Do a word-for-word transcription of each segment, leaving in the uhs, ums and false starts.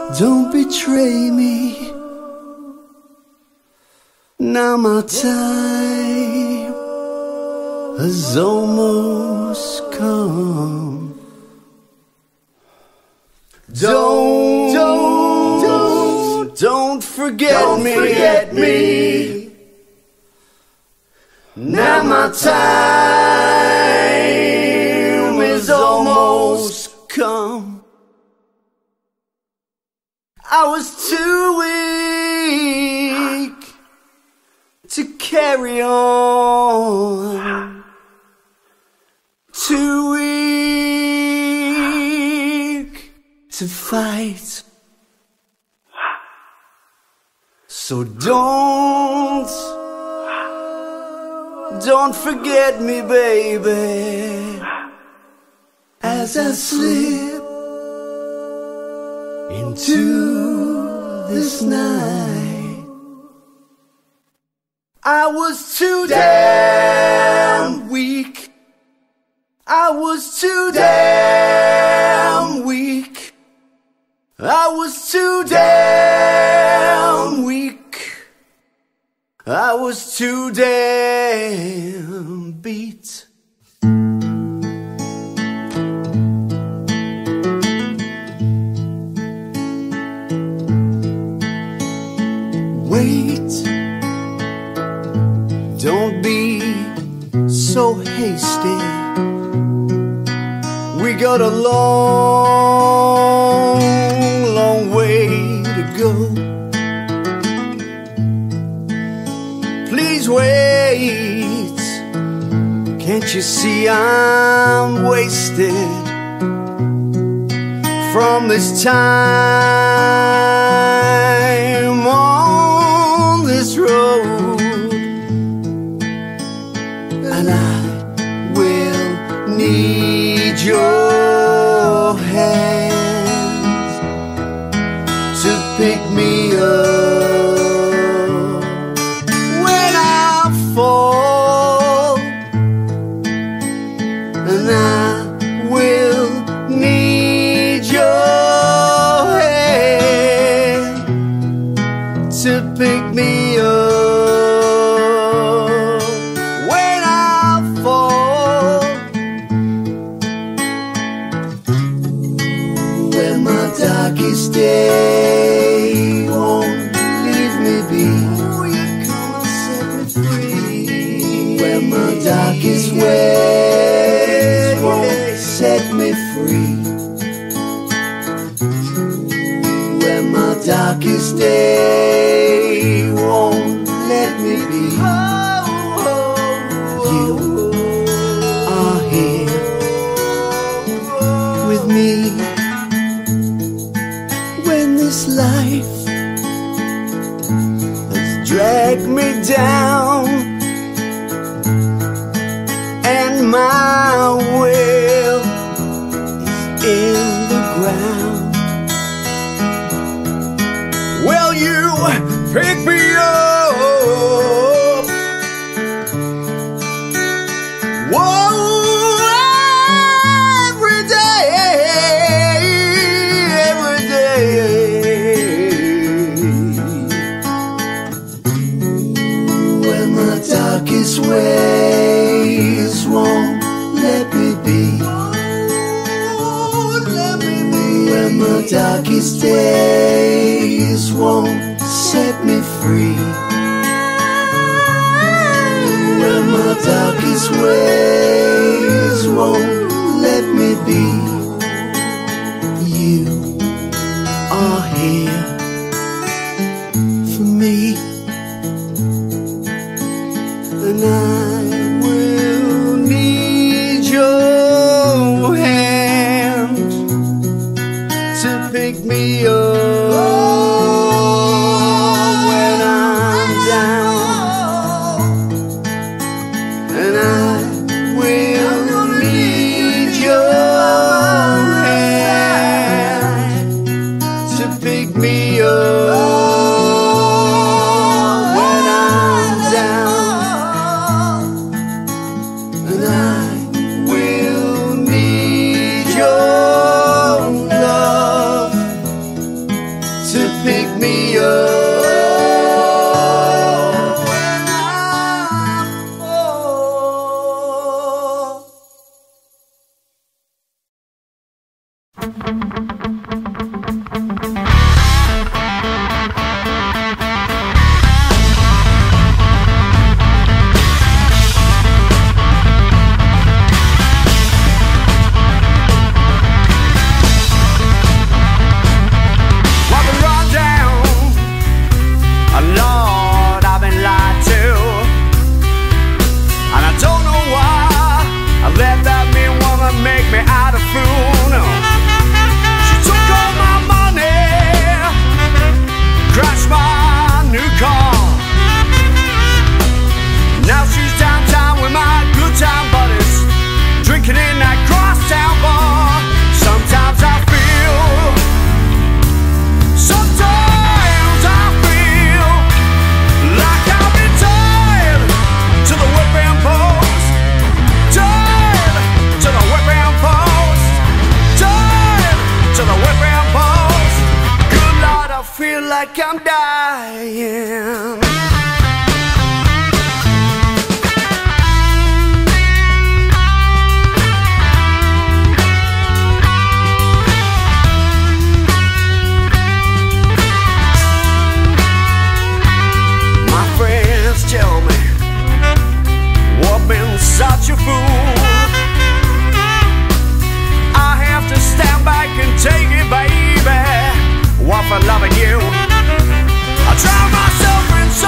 don't betray me. Now my time has almost come. Don't, don't, don't, don't forget don't me. Forget me. Now my time is almost come. I was too weak to carry on, too weak to fight. So don't, don't forget me, baby, as I slip into this night. I was too damn weak. I was too damn weak. I was too damn weak. I was too damn beat. Wait, don't be so hasty. We got a long, long way to go. Please wait. Can't you see I'm wasted from this time on this road? And I will need your hands to pick me up when I fall. And I will need your hand to pick me up. Darkest day won't leave me be. Oh, you come and set me free. Where my darkest ways won't set me free. Where my darkest day won't let me be. You are here with me. This life has dragged me down, and my will is in the ground. Well, you pick me up. Whoa. Darkest ways won't let me be. Let me be. Where my darkest days won't set me free. Where my darkest ways won't let me be. You are here for me. And I will need your hand to pick me up when I'm down. And I will need like I'm dying. My friends tell me I've been such a fool. I have to stand back and take it, baby. What for loving you? I drown myself in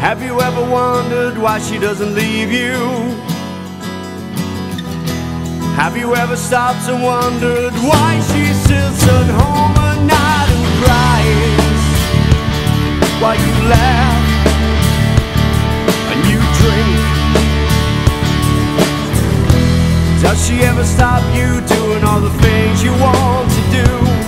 Have you ever wondered why she doesn't leave you? Have you ever stopped and wondered why she sits at home at night and cries while you laugh and you drink? Does she ever stop you doing all the things you want to do?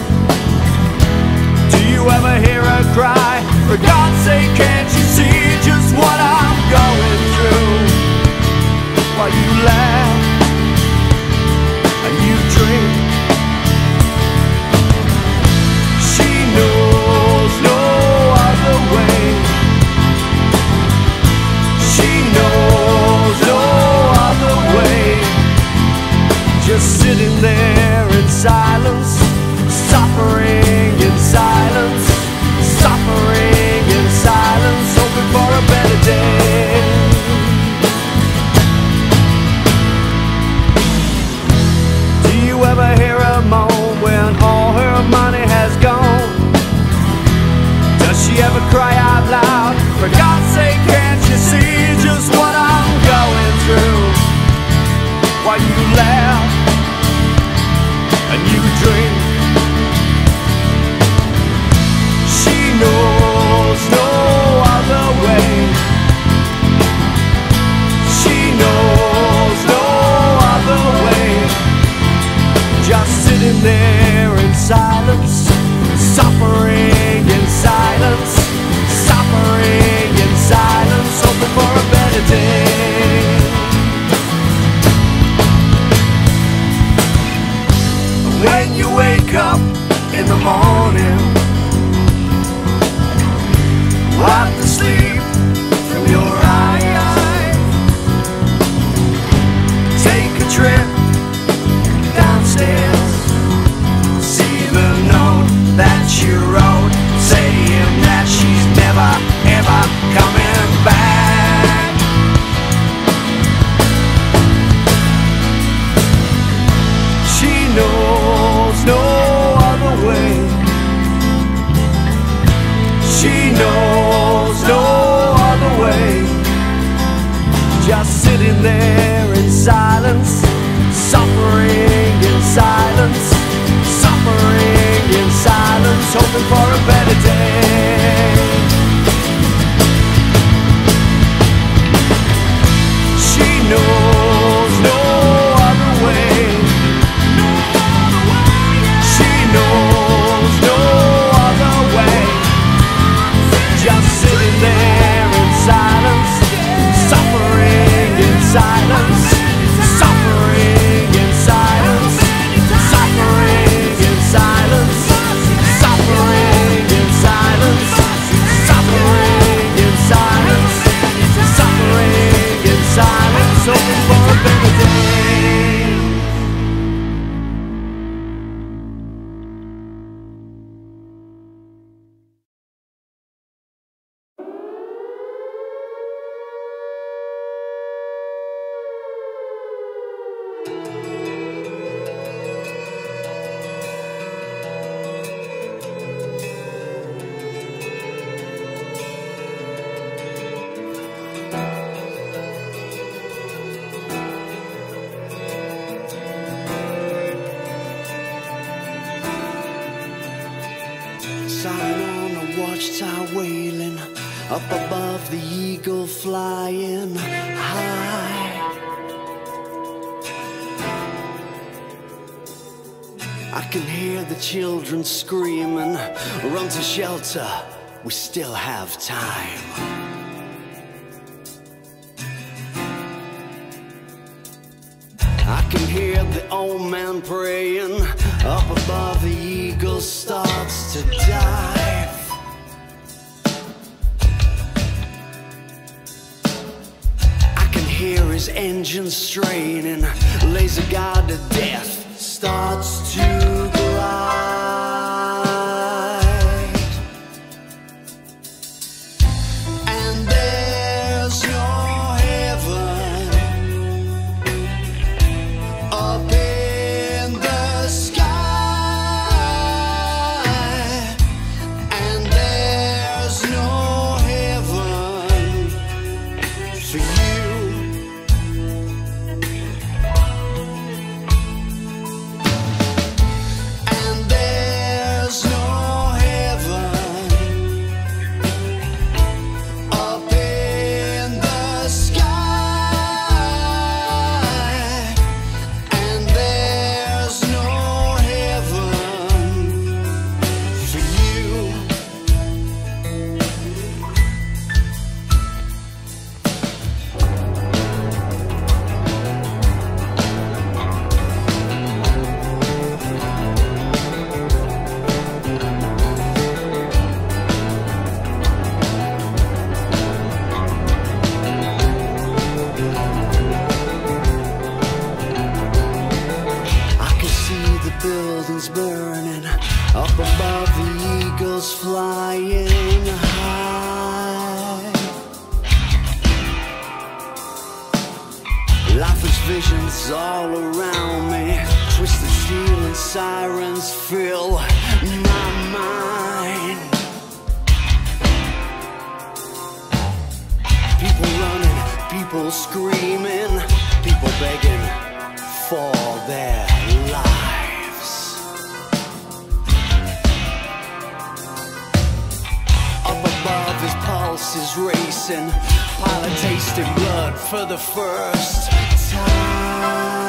Do you ever hear her cry, for God's sake, can't you see just what I'm going through? While you laugh and you drink. She knows no other way. She knows no other way. Just sitting there in silence, suffering in silence, suffering in silence, hoping for a better day. Do you ever hear her moan when all her money has gone? Does she ever cry out loud, for God's sake, can't you see just what I'm going through? While you laugh and you drink. She knows no other way. She knows no other way. Just sitting there in silence, suffering in silence, suffering in silence, hoping for a better day. When you wake up in the morning, wipe the sleep from your eyes. Take a trip downstairs, see the note that you wrote, saying that she's never, ever coming back. She knows no other way. She knows no other way. Just sitting there in silence, suffering in silence, suffering in silence, hoping for a better day. She knows no other way. She knows no other way. Just sitting there in silence, suffering in silence, suffering in silence, suffering in silence, suffering in silence, suffering in silence, suffering in silence, hoping for a better day. Sign on a watchtower wailing, up above the eagle flying high. I can hear the children screaming, run to shelter, we still have time. I can hear the old man praying, up above the eagle starts to dive. I can hear his engine straining, laser guard to death starts to glide. And there's no heaven up in the sky, and there's no heaven flying high. Life is visions all around me. Twisted steel and sirens fill my mind. People running, people screaming, people begging for their lives. Up above his pulse is racing, pilot tasting blood for the first time.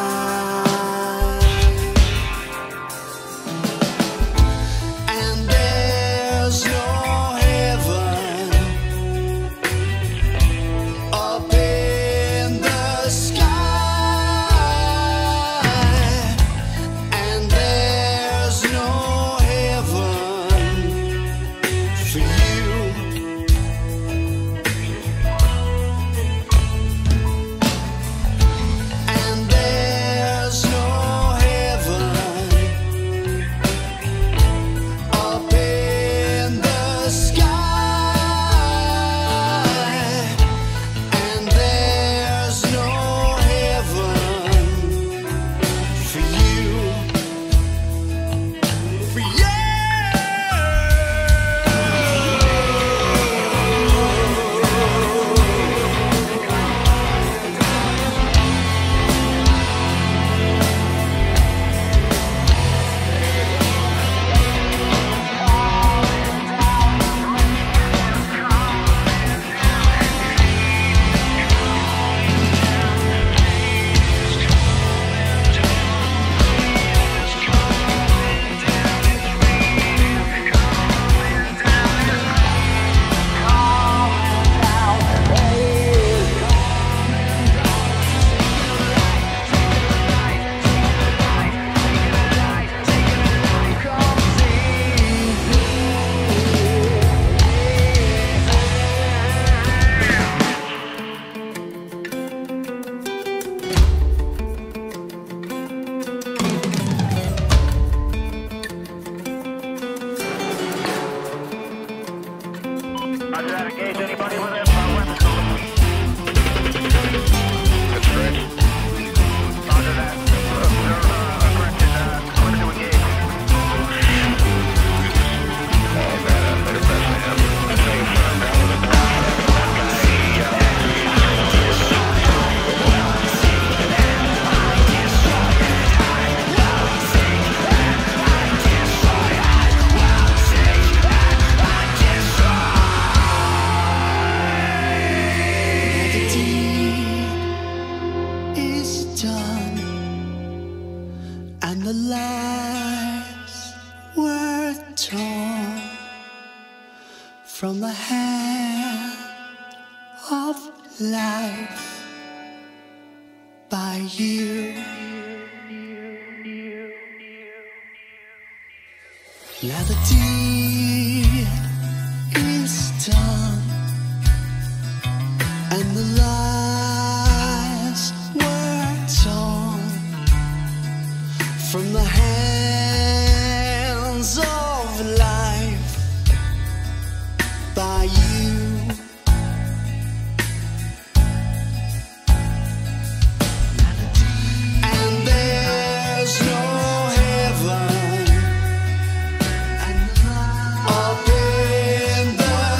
And there's no heaven up in the sky, and there's no heaven for you. From the hand of life by you. Now the deed is done, and the lies were torn from the hands of life by you. And there's no heaven up in the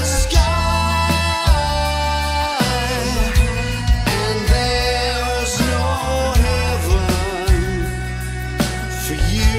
sky, and there's no heaven for you.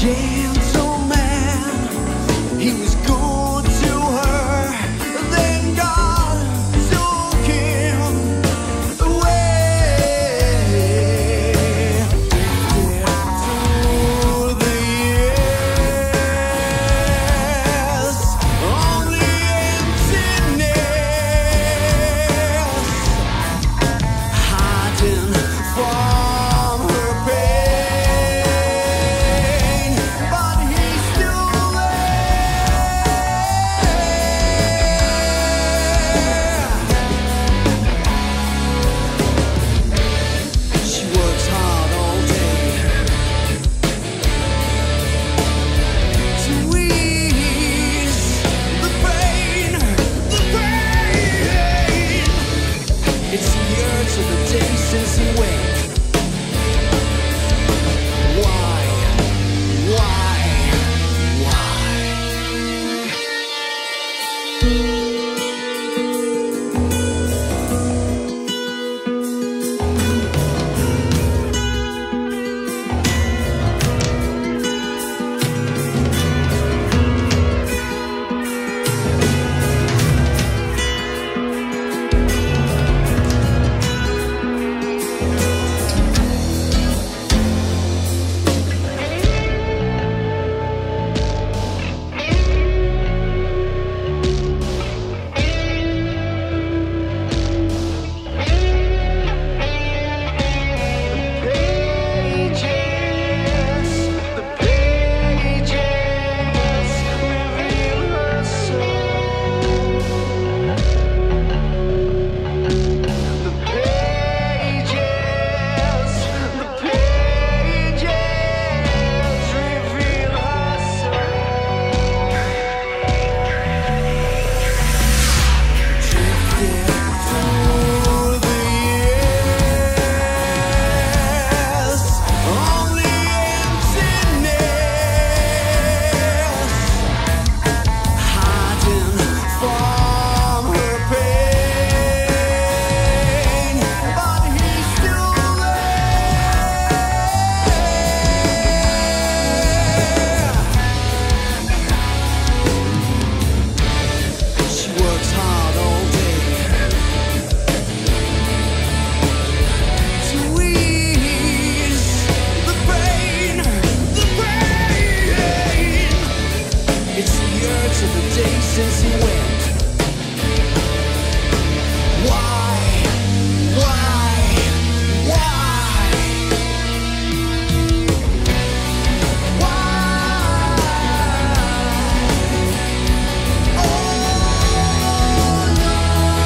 gentleman, he was good to her, then God took him away. Through the years, only emptiness, hiding from her pain, but he's still there. She works hard all day to ease the pain, the pain. It's a year to the day since he went. Why? Why? Why? Pages, the pages reveal her soul. The pages, the pages reveal her soul. Drifted through the years, only emptiness, hiding from her pain, but he's still there. She works hard all day to ease the pain, the pain. It's a year to the day since he went. Why? Why? Why? Why? Oh no.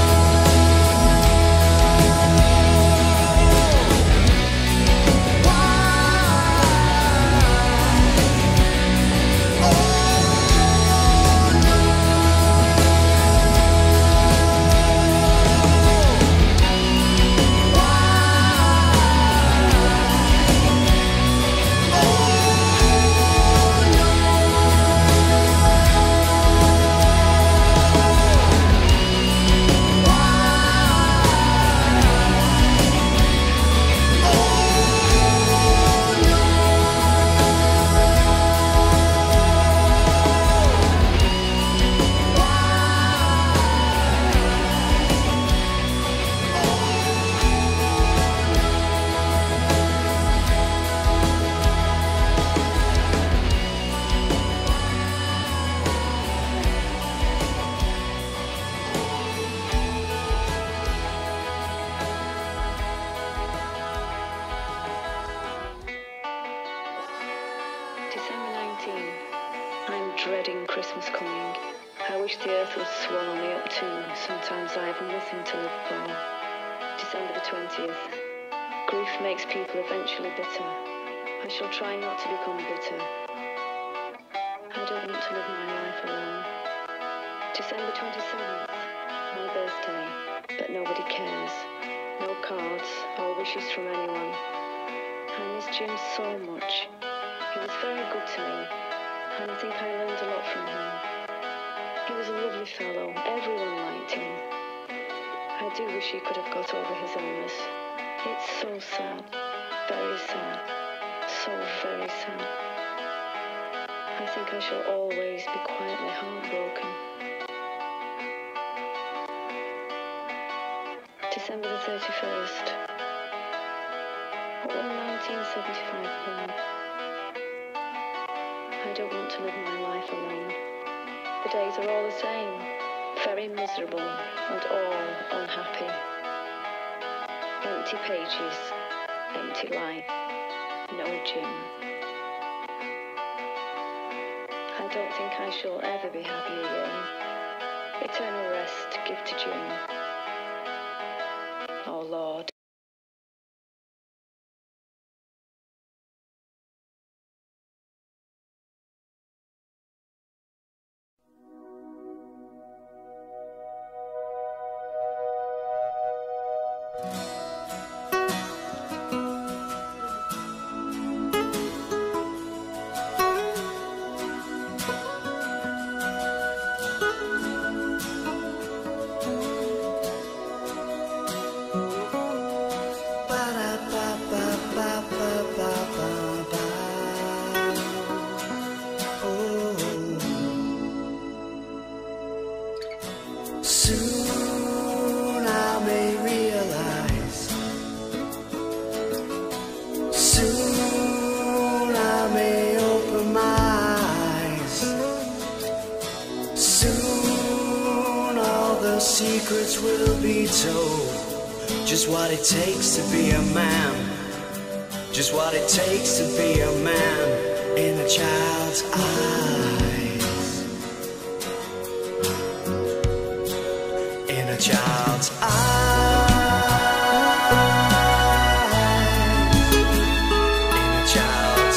December nineteenth. I'm dreading Christmas coming. I wish the earth would swallow me up too. Sometimes I have nothing to live for. December the twentieth. Grief makes people eventually bitter. I shall try not to become bitter. I don't want to live my life alone. December twenty-seventh. My birthday. But nobody cares. No cards or wishes from anyone. I miss Jim so much. He was very good to me, and I think I learned a lot from him. He was a lovely fellow. Everyone liked him. I do wish he could have got over his illness. It's so sad. Very sad. So very sad. I think I shall always be quietly heartbroken. December the thirty-first. What will nineteen seventy-five hold? I don't want to live my life alone. The days are all the same, very miserable and all unhappy. Empty pages, empty life, no gym. I don't think I shall ever be happy again. Eternal rest give to Jim. Oh Lord. Soon I may realize, soon I may open my eyes, soon all the secrets will be told. Just what it takes to be a man, just what it takes to be a man in a child's eyes, in a child's eyes, in a child's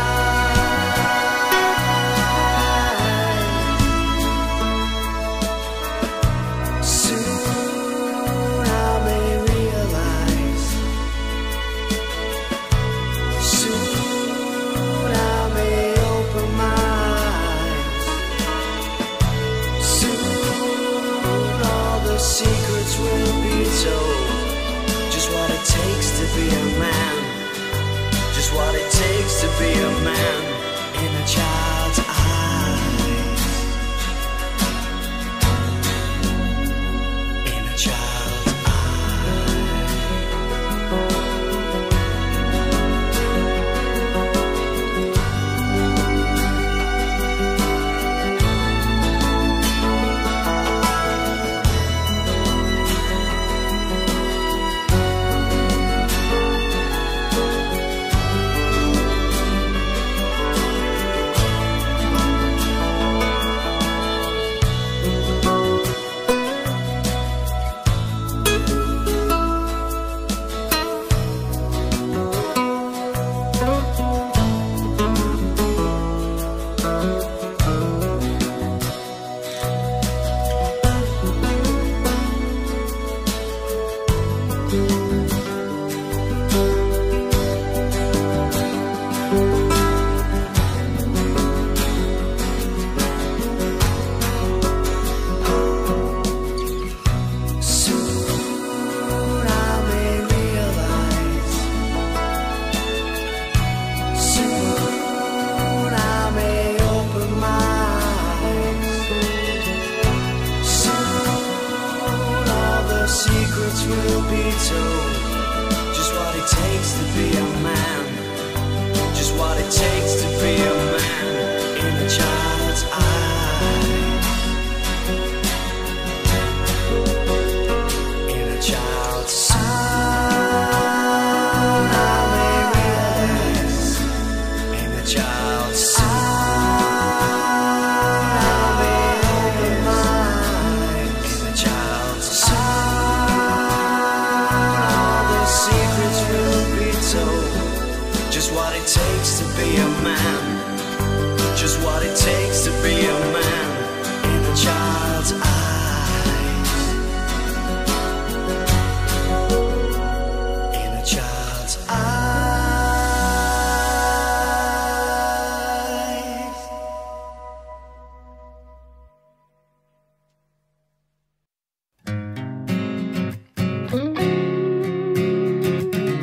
eyes. Soon I may realize, soon I may open my eyes, soon all the secrets will be told. Just what it takes to be a man, just what it takes to be a man in a child's eyes, in a child's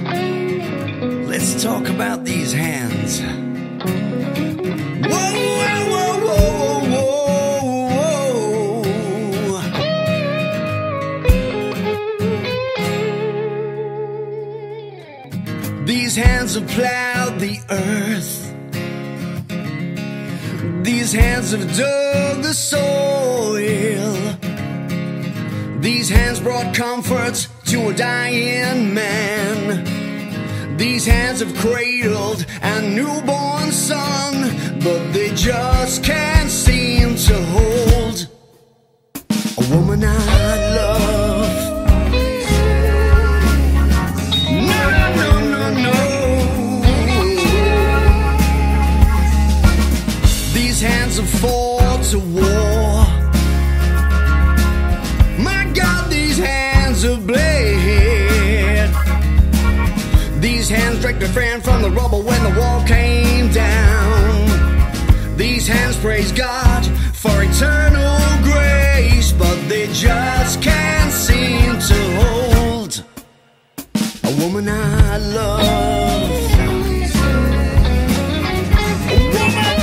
Let's talk about these hands. Whoa! have plowed the earth. These hands have dug the soil. These hands brought comfort to a dying man. These hands have cradled a newborn son, but they just can't seem to hold a woman I love. No, no, no, no. These hands have fought a war. My God, these hands have bled. These hands dragged a friend from the rubble when the wall came down. These hands praise God for eternal grace, but they just can't seem to hold a woman I love. A woman I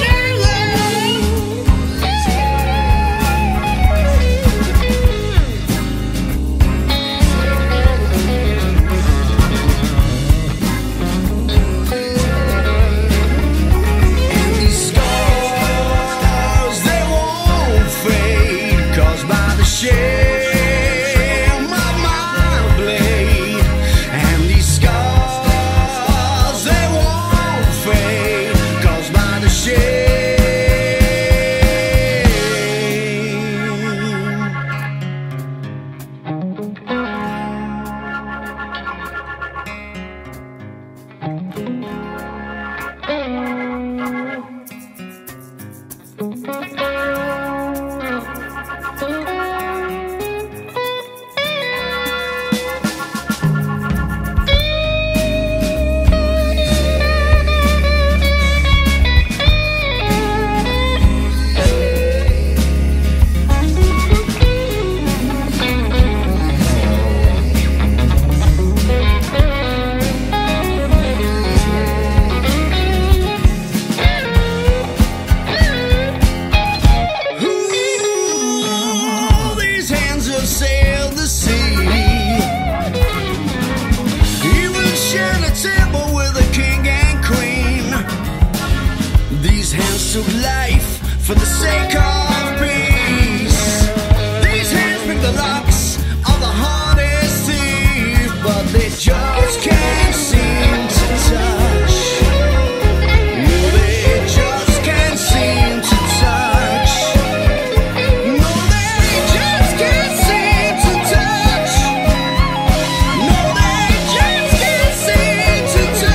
shame of my blade, and these scars, they won't fade, caused by the shame. Took life for the sake of peace. These hands pick the locks of the hardest thief, but they just can't seem to touch. No, they just can't seem to touch. No, they just can't seem to touch. No, they just can't seem to touch.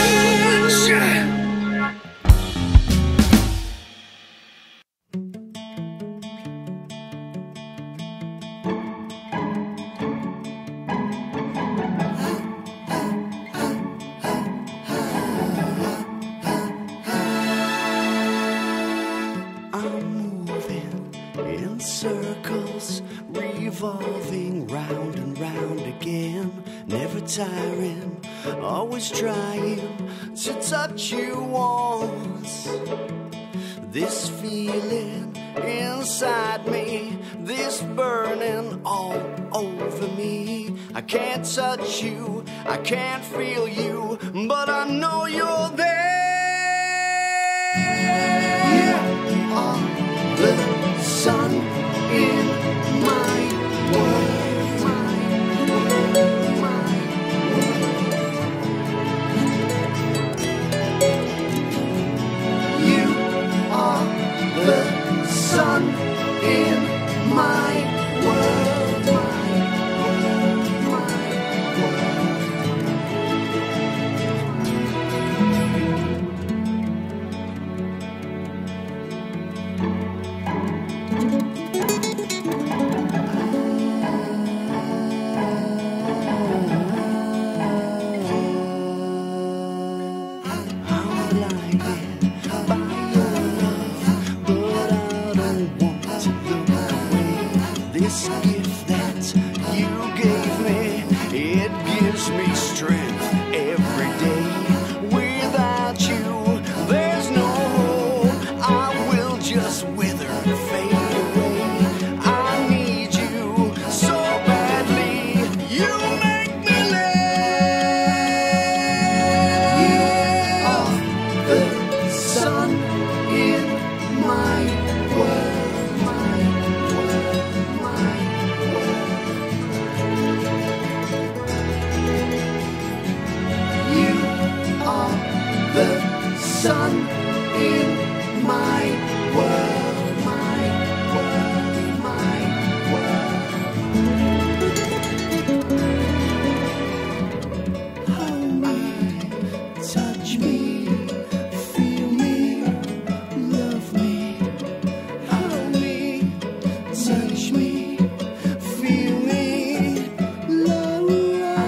Circles, revolving round and round again, never tiring, always trying to touch you once. This feeling inside me, this burning all over me. I can't touch you, I can't feel you, but I know you're there. You are the sun in my world, my world, my world. You are the sun in my world, my world, my world. the sun in my world, my world, my world. Hold me, touch me, feel me, love me. Hold me, touch me, feel me, love me.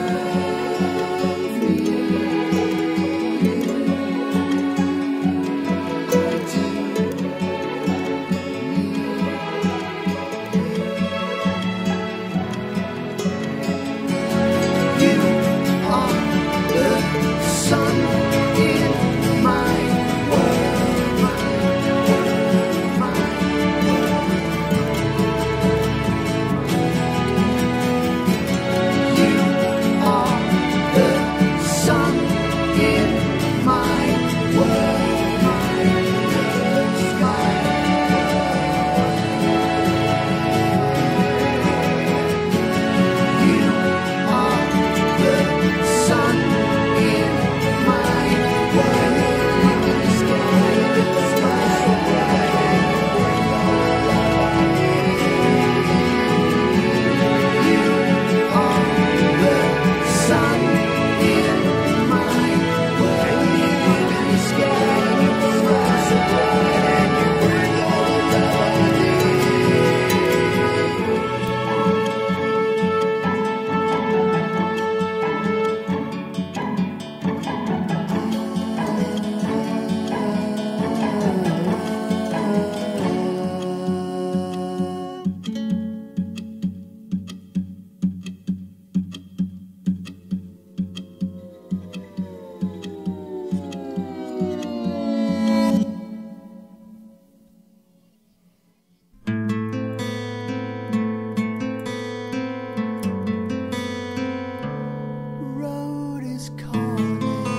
Sun in my world, my world, my world. You are the sun in my world, my world sky. You are the sun in my world, sky, sky, you are the sun in my world, sky, so bright and you bring all the love I road is calling.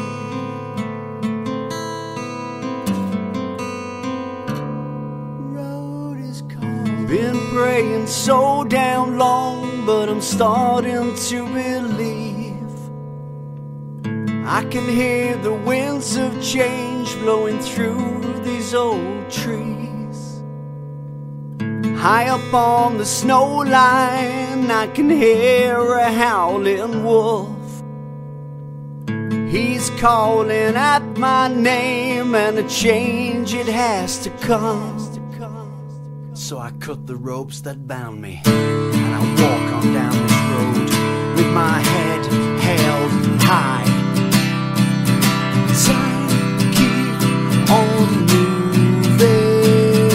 Road is calling. Been praying so damn long, but I'm starting to believe I can hear the winds of change blowing through these old trees. High up on the snow line, I can hear a howling wolf. He's calling out my name, and a change it has to come. So I cut the ropes that bound me, and I walk on down this road with my head held high. Time keep on moving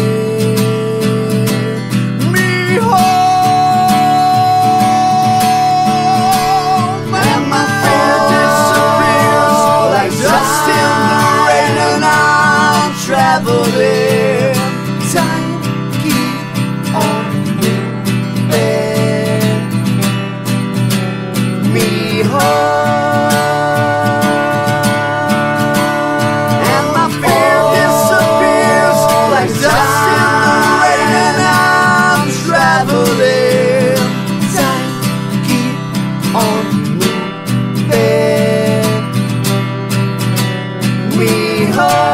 me home, and my fear disappears like dust in the rain, and I'm traveling. Time keep on moving me home, and my fear disappears like dust in the rain, and I'm traveling. Time keep on moving me home.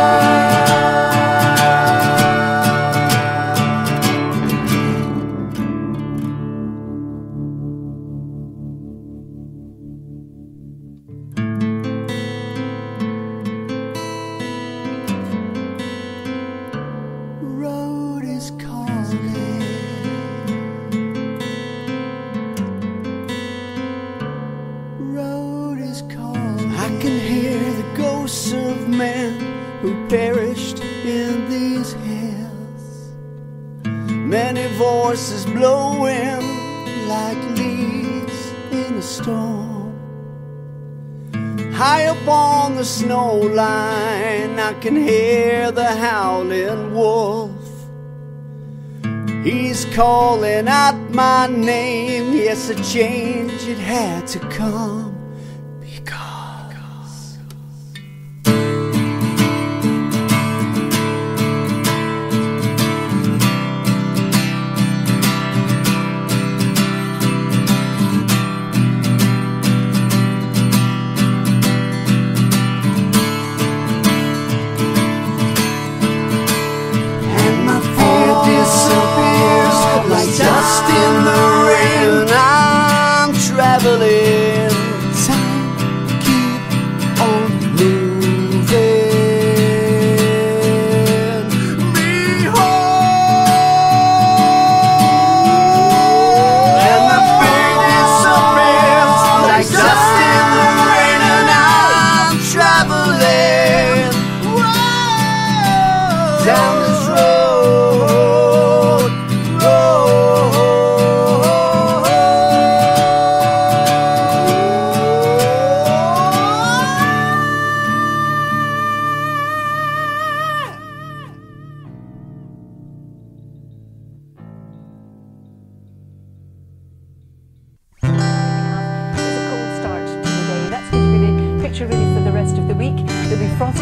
Road is calling. Road is calling. I can hear the ghosts of men who perished in these hills. Many voices blowing like leaves in a storm. High up on the snow line, I can hear the howling wolf. He's calling out my name. Yes, a change it had to come, because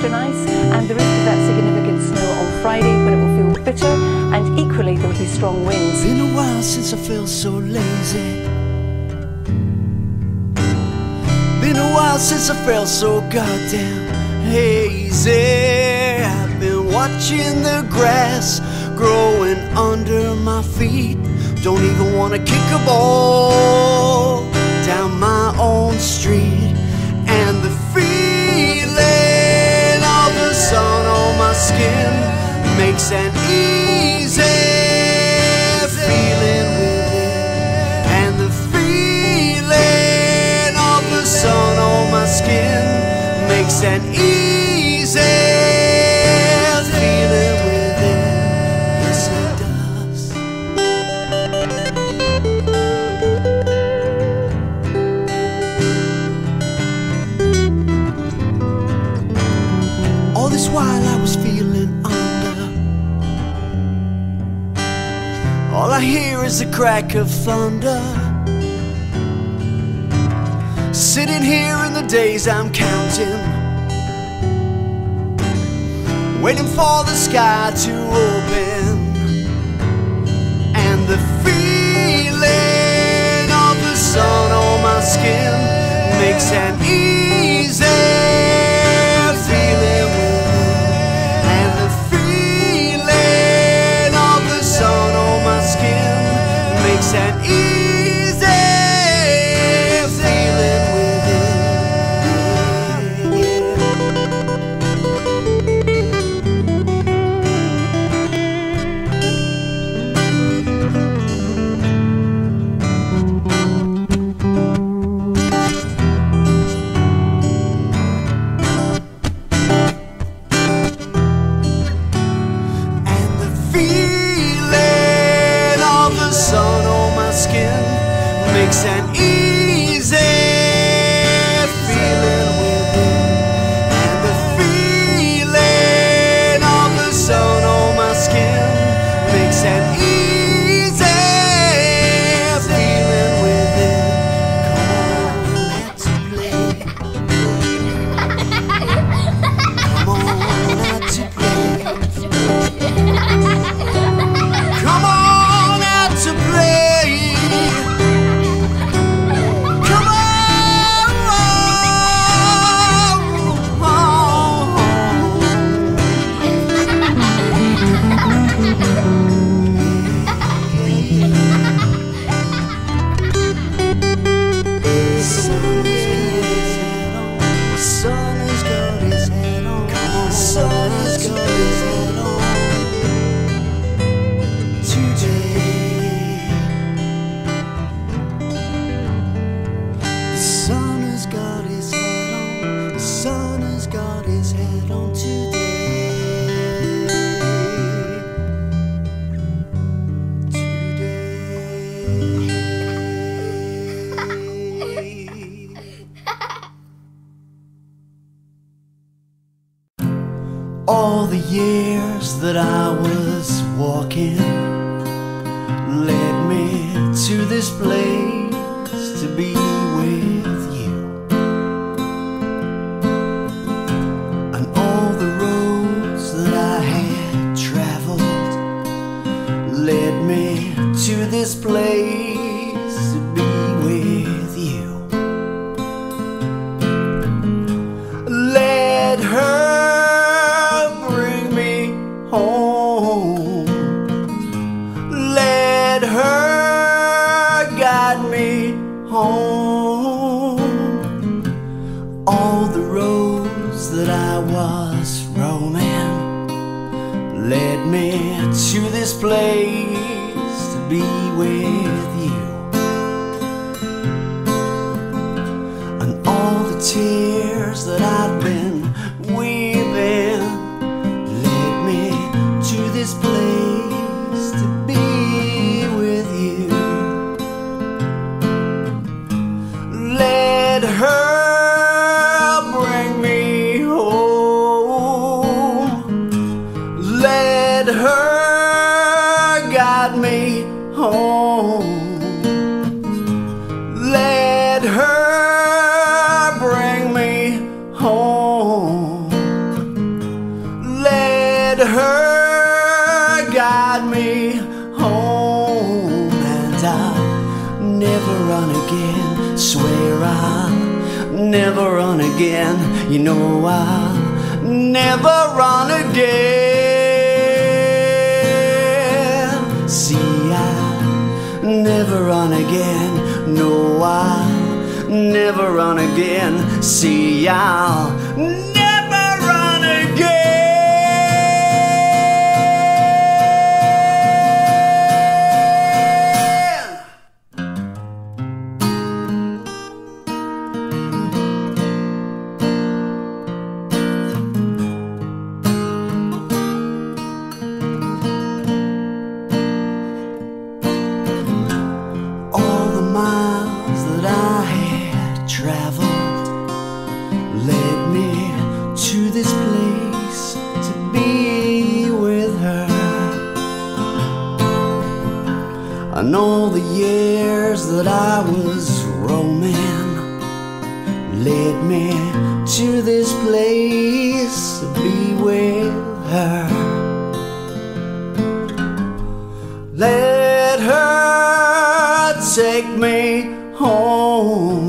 extra nice, and the risk of that significant snow on Friday when it will feel bitter, and equally there will be strong winds. Been a while since I felt so lazy. Been a while since I felt so goddamn hazy. I've been watching the grass growing under my feet. Don't even wanna kick a ball down my own street. And the feeling of the sun on my skin makes an easy feeling within. And the feeling of the sun on my skin makes an easy feeling within. Yes, it does. All this while I was feeling under. All I hear is the crack of thunder. Sitting here in the days I'm counting, waiting for the sky to open. And the feeling of the sun on my skin makes an easy feeling within. And the feeling of the sun on my skin makes an easy makes an easy feeling within. And the feeling of the sun on my skin makes an easy feeling within. Come on out to play. Come on out to play. Come on out to play. All the years that I was walking led me to this place to be with you. And all the roads that I had traveled led me to this place to be with you. Let her home. Let her guide me home. All the roads that I was roaming led me to this place to be with you. And all the tears that I've been weeping to this place to be with you. Let her bring me home. Let her guide me home. Let her bring me home. Let her guide me home, and I'll never run again. Swear I'll never run again. You know I'll never run again. See, I'll never run again. No, I'll never run again. See, I'll never run again. All the miles that I had traveled led me to this place to be with her. And all the years that I was roaming led me to this place to be with her. Let her take me home.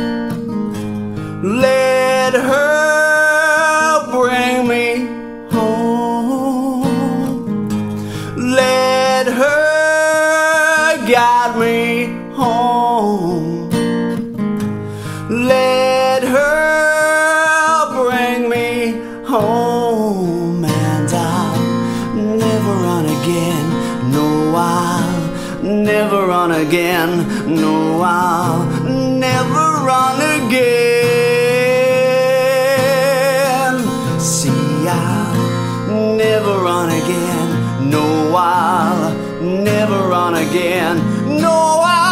Let her bring me home. Let her guide me home. Let her bring me home, and I'll never run again. No, I'll never run again. No, I'll never run again. See, I'll never run again. No, I'll never run again. No, I'll